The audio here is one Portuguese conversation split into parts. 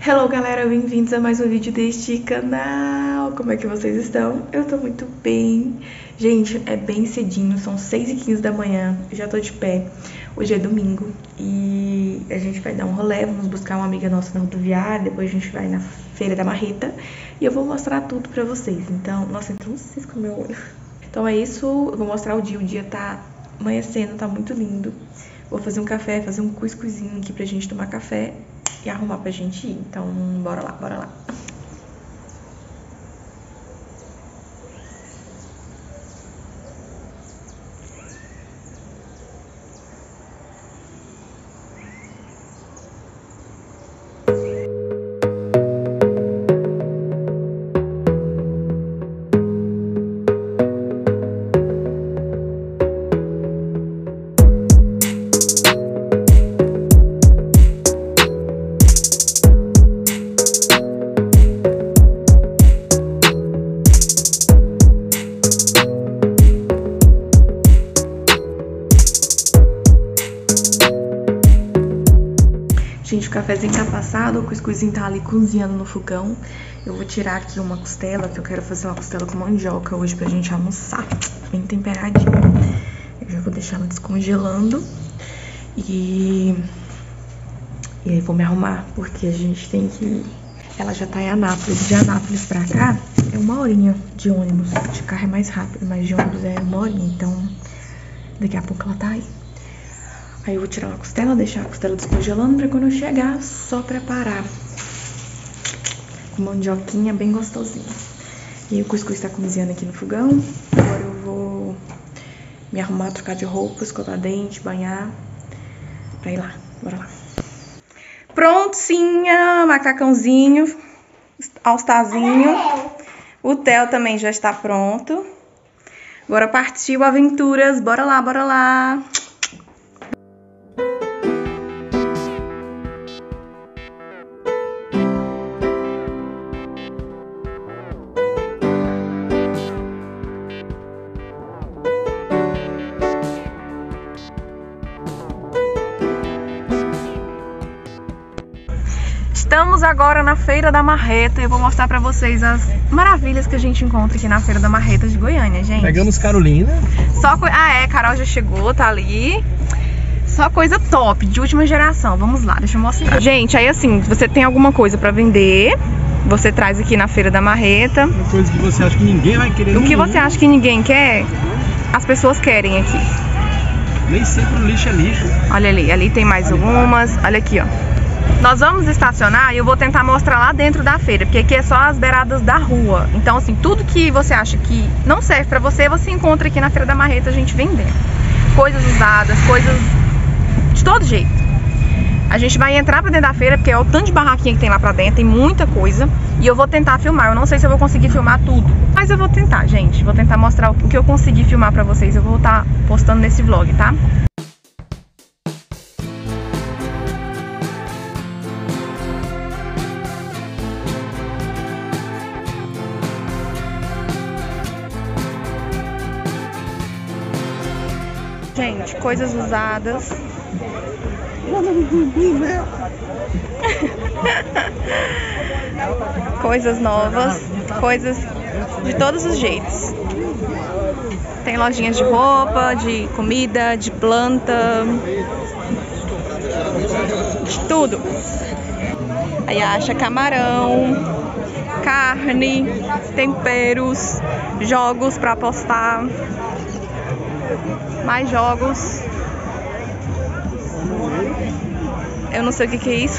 Hello galera, bem-vindos a mais um vídeo deste canal. Como é que vocês estão? Eu tô muito bem. Gente, é bem cedinho, são 6h15 da manhã, eu já tô de pé. Hoje é domingo e a gente vai dar um rolê, vamos buscar uma amiga nossa na rodoviária, depois a gente vai na Feira da Marreta e eu vou mostrar tudo pra vocês. Então, nossa, entrou um cisco no meu olho. Então é isso, eu vou mostrar o dia tá amanhecendo, tá muito lindo. Vou fazer um café, fazer um cuscuzinho aqui pra gente tomar café e arrumar pra gente ir. Então, bora lá, bora lá. Gente, o cafezinho tá passado, o cuscuzinho tá ali cozinhando no fogão. Eu vou tirar aqui uma costela, que eu quero fazer uma costela com mandioca hoje pra gente almoçar, bem temperadinha. Eu já vou deixar ela descongelando. E aí vou me arrumar, porque a gente tem que... Ela já tá em Anápolis, de Anápolis pra cá é 1 horinha de ônibus. De carro é mais rápido, mas de ônibus é 1 horinha, então daqui a pouco ela tá aí. Aí eu vou tirar uma costela, deixar a costela descongelando pra quando eu chegar, só preparar. Mandioquinha bem gostosinha. E o cuscuz tá cozinhando aqui no fogão. Agora eu vou me arrumar, trocar de roupa, escovar dente, banhar, pra ir lá. Bora lá. Prontinha, macacãozinho, alstazinho. O Theo também já está pronto. Agora partiu aventuras, bora lá, bora lá. Estamos agora na Feira da Marreta e eu vou mostrar pra vocês as maravilhas que a gente encontra aqui na Feira da Marreta de Goiânia, gente. Pegamos Carolina. Carol já chegou, tá ali. Só coisa top, de última geração. Vamos lá, deixa eu mostrar. Gente, aí assim, se você tem alguma coisa pra vender, você traz aqui na Feira da Marreta. Uma coisa que você acha que ninguém vai querer. O que você acha que ninguém quer, as pessoas querem aqui. Nem sempre o lixo é lixo. Olha ali tem mais algumas. Olha aqui, ó. Nós vamos estacionar e eu vou tentar mostrar lá dentro da feira, porque aqui é só as beiradas da rua. Então, assim, tudo que você acha que não serve pra você, você encontra aqui na Feira da Marreta a gente vendendo. Coisas usadas, coisas de todo jeito. A gente vai entrar pra dentro da feira, porque é o tanto de barraquinha que tem lá pra dentro, tem muita coisa. E eu vou tentar filmar, eu não sei se eu vou conseguir filmar tudo, mas eu vou tentar, gente. Vou tentar mostrar o que eu consegui filmar pra vocês, eu vou estar postando nesse vlog, tá? Gente, coisas usadas. Coisas novas, coisas de todos os jeitos. Tem lojinhas de roupa, de comida, de planta, de tudo. Aí acha camarão, carne, temperos, jogos pra apostar. Mais jogos. Eu não sei o que é isso.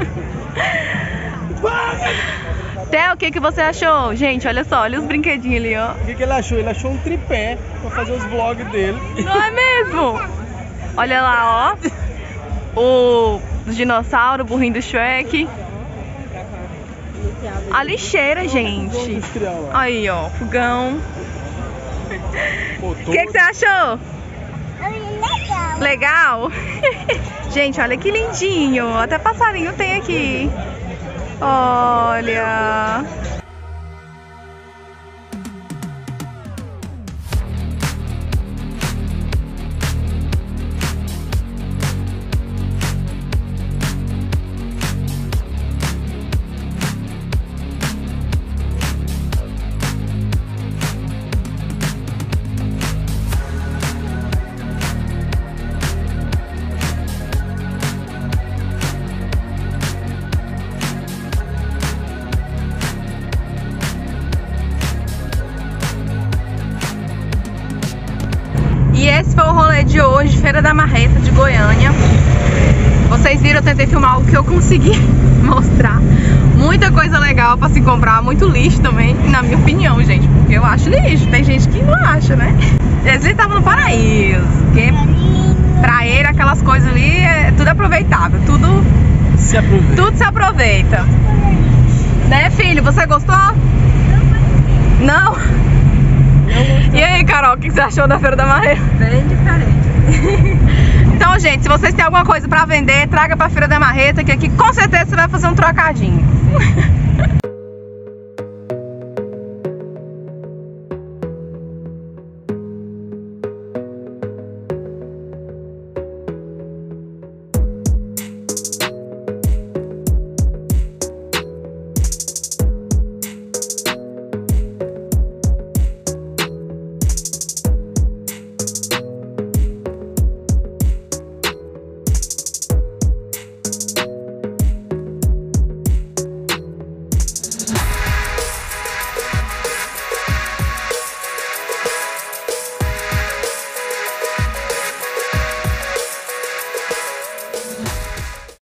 Theo, o que você achou? Gente, olha só, olha os brinquedinhos ali, ó. O que ele achou? Ele achou um tripé pra fazer os vlogs dele. Não é mesmo? Olha lá, ó. O dinossauro, o burrinho do Shrek. A lixeira, gente. Aí, ó, fogão. O que você achou? Legal? Gente, olha que lindinho. Até passarinho tem aqui. Olha. E esse foi o rolê de hoje, Feira da Marreta de Goiânia. Vocês viram, eu tentei filmar o que eu consegui mostrar. Muita coisa legal pra se comprar, muito lixo também, na minha opinião, gente. Porque eu acho lixo, tem gente que não acha, né? Eles estavam no paraíso, porque pra ele aquelas coisas ali é tudo aproveitável, tudo se aproveita. Né, filho? Você gostou? Não? E aí, Carol, o que você achou da Feira da Marreta? Bem diferente. Então, gente, se vocês têm alguma coisa pra vender, traga pra Feira da Marreta, que aqui com certeza você vai fazer um trocadinho.